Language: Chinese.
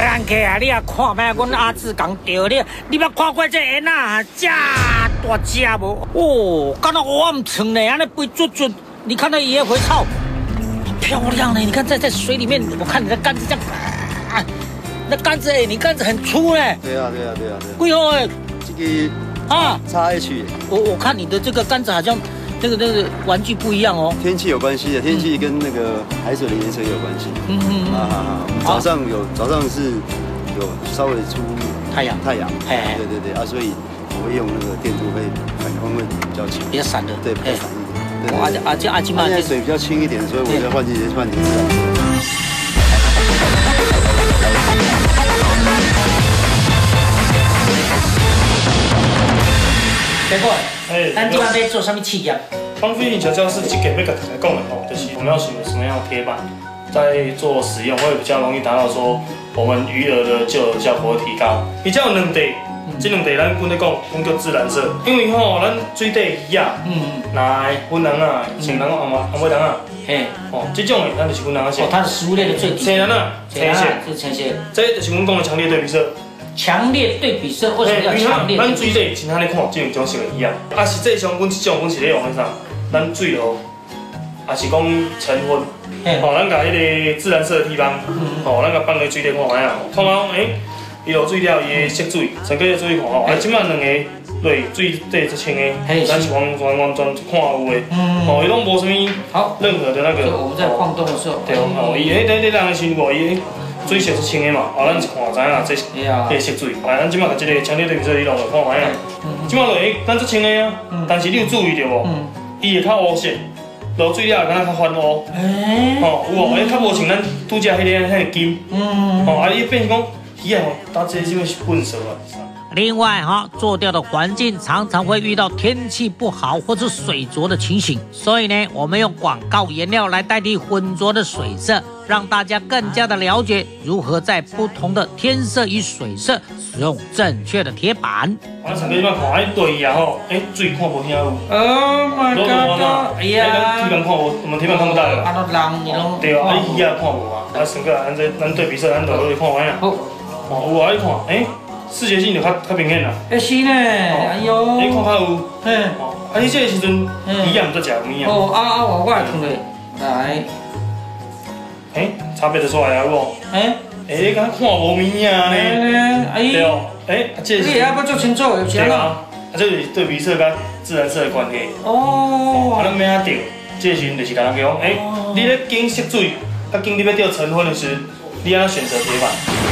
人客啊，你啊看卖，阮阿姊讲钓你，你捌看过这烟啊？这大只无？哦，敢若蚵仔长呢，安尼肥嘟嘟。你看那野回草，漂亮呢！你看在水里面，我看你的杆子这样，那杆子你杆子很粗呢。 对啊。 贵哦哎。 这个啊，XH。我看你的这个杆子好像那个玩具不一样哦。 天气有关系的，天气跟那个海水的颜色也有关系。早上是有稍微出太阳。对啊，所以我会用那个电镀会反光会比较强， 比较闪的。 对，比较闪一点。 阿金嘛， 现在水比较清一点，所以我就换季节换成自然色。 结果，咱今晚要做什么企业？ 方飞行桥教室这个要跟大家讲的吼，就是我们要选择什么样的铁板，在做使用会比较容易达到说我们鱼饵的救饵效果会提高。比较有两地，这两地咱本来讲，讲叫自然色，因为吼咱水底鱼啊，来粉人啊，青人啊，红尾人啊，这种的咱就是粉人啊色。 它的食物链的最底。青人啊， 青色， 是青色。 这就是阮讲的强烈对比色。 强烈对比色，为什么要强烈？ 咱水底像咱咧看这两种色的鱼啊，啊实际上阮这种阮是咧用的啥？咱水哦，也是讲成分。咱甲迄个自然色的地方，咱甲放在水底看卖啊，看到伊落水了，伊的色水，先搁注意看吼。啊，即摆两个落水底这清的，咱是完全看有的。伊拢无什么任何的那个。 我们在晃动的时候。 对伊在人的身躯，伊水色是清的嘛，咱是看知影这个色水。来，咱即摆甲这个强烈对比色你弄落看卖啊。即摆落咱这清的啊，但是你有注意到无？伊会较乌色。落水了，敢若较翻乌，有无？较无像咱拄只迄个金，伊变成讲鱼啊，搭这什么粪色啊。 另外做钓的环境常常会遇到天气不好或者水浊的情形，所以呢，我们用广告颜料来代替浑浊的水色，让大家更加的了解如何在不同的天色与水色使用正确的铁板。 我上个礼拜看迄对啊吼，水看无遐有。 Oh my god！ 哎呀， 铁板看无，我们铁板看不到了。 都人你拢。 对啊，鱼啊看无啊，先个咱对比色，咱就落去看卖啊。好，有啊，你看，视觉性就较明显啦。 是呢，哎呦。 你看较有，你这个时阵鱼也唔得食有物啊。 我会看嘞，来。 差别就出来啊，有无？你敢看无物啊呢？对哦，这是。 你也要做清楚，有钱啊。 这是对比色跟自然色的关系。咱要啊钓，这时阵就是甲人讲，你咧拣色水，甲拣你要钓成分的时，你要选择铁板。